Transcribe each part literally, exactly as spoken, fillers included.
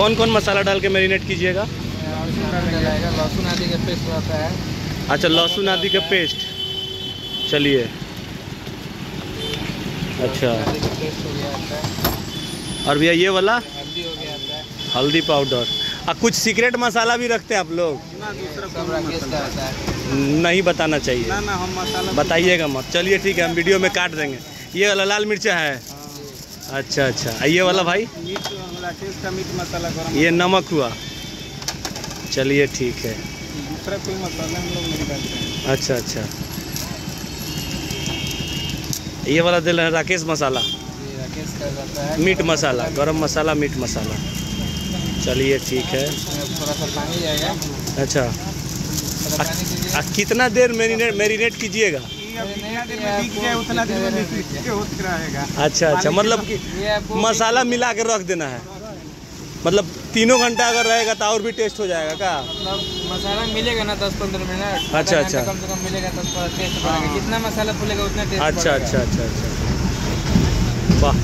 कौन कौन मसाला डाल के मैरिनेट कीजिएगा? लहसुन आदि का पेस्ट रहता है। अच्छा, लहसुन आदि का पेस्ट। चलिए, अच्छा। और भैया ये वाला हल्दी हो गया है, हल्दी पाउडर। और कुछ सीक्रेट मसाला भी रखते हैं आप लोग? नहीं बताना चाहिए ना, ना, हम मसाला बताइएगा मत। चलिए ठीक है, हम वीडियो में काट देंगे। ये वाला लाल मिर्चा है। अच्छा अच्छा। ये वाला भाई राकेश का मीट मसाला, ये नमक हुआ। चलिए ठीक है। दूसरा कोई मसाला हम लोग नहीं डालते हैं। अच्छा अच्छा। ये वाला दिल है राकेश मसाला, राकेश का रहता है मीट मसाला, गरम मसाला, मीट मसाला। चलिए ठीक है। थोड़ा सा पानी जाएगा। अच्छा, आ, आ, कितना देर मैरिनेट मैरिनेट कीजिएगा? उतना देर होता रहेगा। अच्छा अच्छा, मतलब कि मसाला मिला के रख देना है। मतलब तीनों घंटा अगर रहेगा तो और भी टेस्ट हो जाएगा क्या? मतलब मसाला मिलेगा ना दस पंद्रह मिनट। अच्छा अच्छा, कम से कम मिलेगा तो थोड़ा टेस्ट बढ़ेगा। जितना मसाला फूलेगा उतना टेस्ट। अच्छा अच्छा अच्छा अच्छा, वाह।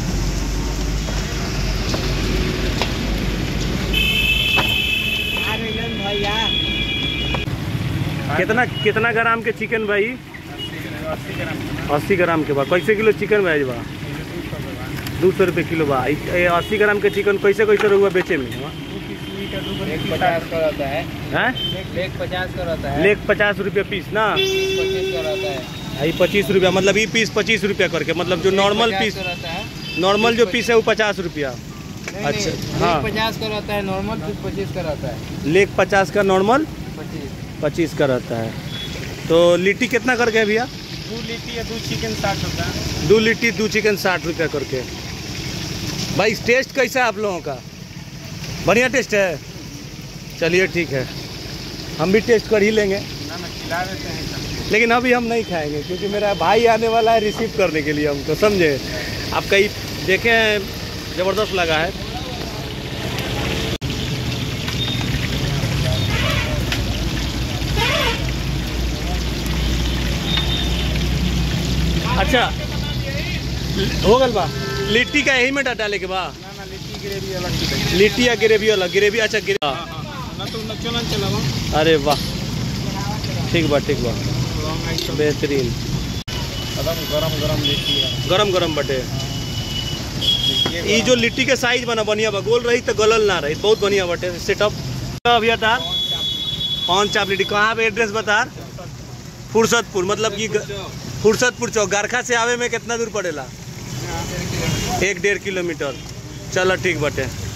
कितना कितना ग्राम के चिकन भाई? अस्सी ग्राम के बा। कैसे किलो चिकन भाई बा? दो सौ रुपये किलो बा। अस्सी ग्राम के चिकन कैसे कैसे रहुआ बेचे में? एक पचास का रहता है। हैं? एक पचास का रहता है। लेग पचास रुपये पीस ना? पच्चीस का रहता है। ये पच्चीस रुपया, मतलब ये पीस पच्चीस रुपया करके, मतलब जो नॉर्मल पीस रहता है, नॉर्मल जो पीस है वो पचास रुपया। अच्छा हाँ, पचास का रहता है नॉर्मल, पीस पच्चीस का रहता है। लेग पचास का, नॉर्मल पच्चीस पच्चीस का रहता है। तो लिट्टी कितना करके है भैया? दो लिट्टी या दो चिकन साठ रुपया। दो लिट्टी दो चिकन साठ रुपया करके। भाई टेस्ट कैसा है आप लोगों का? बढ़िया टेस्ट है। चलिए ठीक है, हम भी टेस्ट कर ही लेंगे। ना ना, खिला देते हैं, लेकिन अभी हम नहीं खाएंगे क्योंकि मेरा भाई आने वाला है रिसीव करने के लिए हमको, समझे? आप कहीं देखें, ज़बरदस्त लगा है। अच्छा, हो गल बा। लिट्टी का यही में डाले के बा? ना ना, लिट्टी ग्रेवी अलग। लिट्टी या ग्रेवी अलग? ग्रेवी, अच्छा ग्रेवी। ना तो चलन चलावा। अरे वाह, ठीक बा ठीक बा, बेहतरीन। गरम गरम लिट्टी है, गरम गरम बटे। ये जो लिट्टी के साइज बना बढ़िया बा, गोल रही तो गलल ना रही, बहुत बढ़िया बटे। सेटअप भैया तार पाँच चाप लिट्टी। कहाँ पे एड्रेस बता? फुर्सतपुर, मतलब कि फुर्सतपुर चौक। गारखा से आवे में कितना दूर पड़ेला? एक डेढ़ किलोमीटर। चलो ठीक बटे।